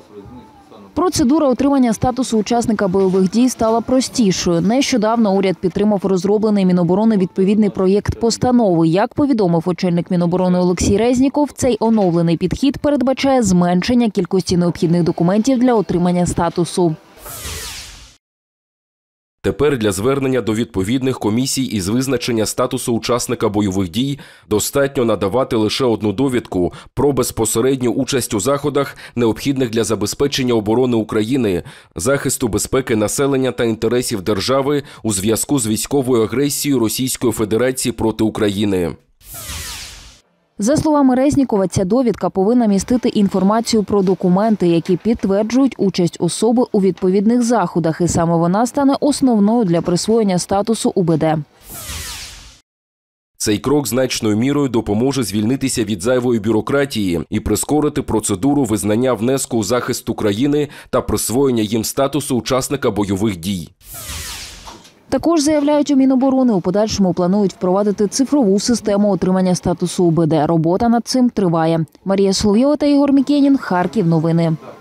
Процедура отримання статусу учасника бойових дій стала простішою. Нещодавно уряд підтримав розроблений Міноборони відповідний проєкт постанови. Як повідомив очільник Міноборони Олексій Резніков, цей оновлений підхід передбачає зменшення кількості необхідних документів для отримання статусу. Тепер для звернення до відповідних комісій із визначення статусу учасника бойових дій достатньо надавати лише одну довідку про безпосередню участь у заходах, необхідних для забезпечення оборони України, захисту безпеки населення та інтересів держави у зв'язку з військовою агресією Російської Федерації проти України. За словами Резнікова, ця довідка повинна містити інформацію про документи, які підтверджують участь особи у відповідних заходах, і саме вона стане основною для присвоєння статусу УБД. Цей крок значною мірою допоможе звільнитися від зайвої бюрократії і прискорити процедуру визнання внеску у захист України та присвоєння їм статусу учасника бойових дій. Також, заявляють у Міноборони, у подальшому планують впровадити цифрову систему отримання статусу УБД. Робота над цим триває. Марія Соловйова та Ігор Мікенін. Харків. Новини.